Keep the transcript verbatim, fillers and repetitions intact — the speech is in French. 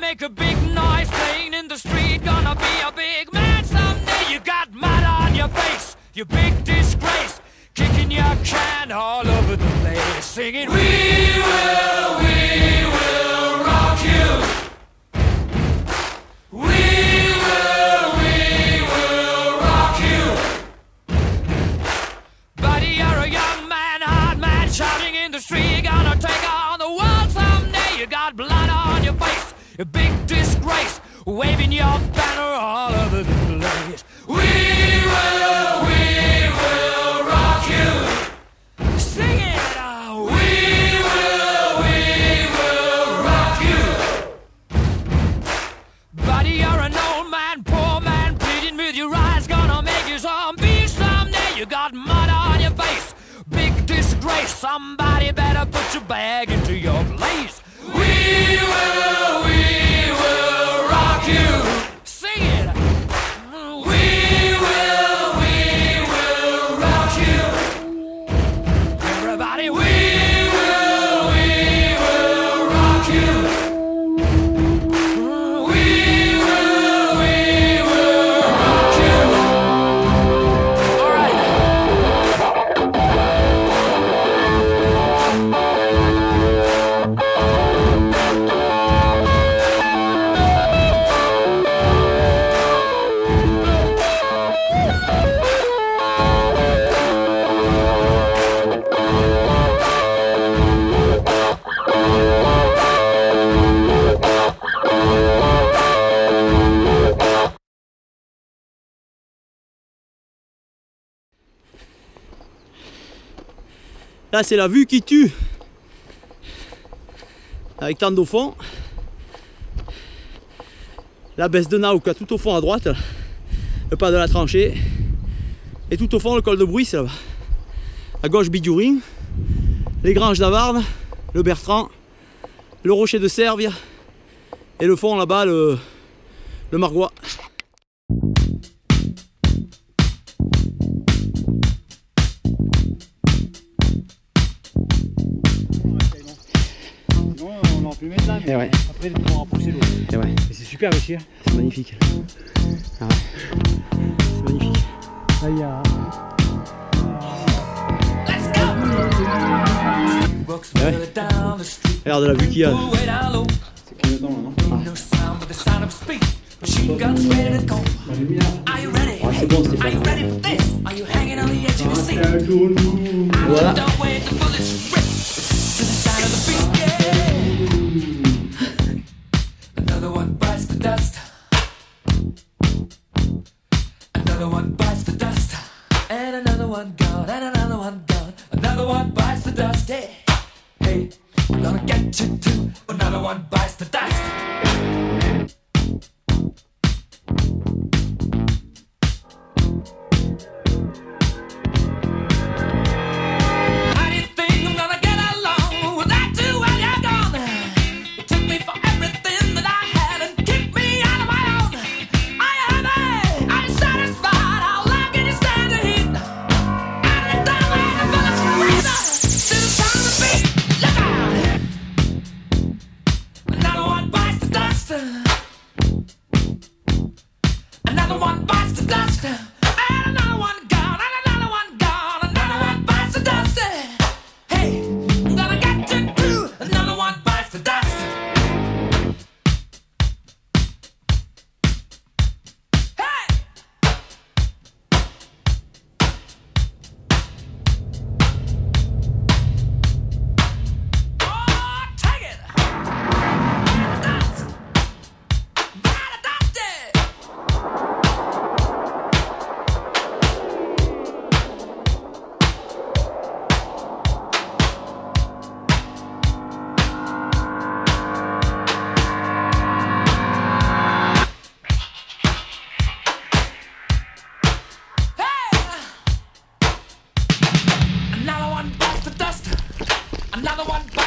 make a big noise playing in the street. Gonna be a big man someday. You got mud on your face, you big disgrace. Kicking your can all over the place, singing, we will, we will rock you. We will, we will rock you. Buddy, you're a young man, hard man, shouting in the street. You're gonna take on the world someday. You got blood on your face, a big disgrace, waving your banner all over the place. We will, we will rock you. Sing it. Oh, we will, we will rock you. Buddy, you're an old man, poor man, pleading with your eyes. Gonna make you zombie someday. You got mud on your face, big disgrace. Somebody better put your bag into your place. We will, we will rock you. Sing it. We will, we will rock you. Everybody, we will, we will rock you. We will, we will rock you. All right. Là c'est la vue qui tue. Avec tant au fond. La baisse de Naouka tout au fond à droite. Le pas de la tranchée. Et tout au fond le col de Bruy, c'est là-bas. À gauche Bidourin. Les Granges d'Avarde. Le Bertrand. Le Rocher de Servie. Et le fond là-bas le, le Margois. On peut mettre là, mais ouais. Après ils vont rapprocher l'eau. Ouais. C'est super ici. Hein. C'est magnifique. Ah ouais. C'est magnifique. Là il y a. Ouais. Regarde la vue qu'il y a. C'est clignotant là, non? Ah, c'est bon Stéphane. Voilà. Another one bites the dust. Another one bites the dust. And another one gone. And another one gone. Another one bites the dust. Hey, hey, I'm gonna get you too. Another one bites the dust. Another one bites the dust. And another one gone. And another one gone. Another one bites the dust. Hey, I'm gonna get you too. Another one bites the dust. Hey! Oh, take it! Dust! Gotta dust it! Another one bites the dust. Another one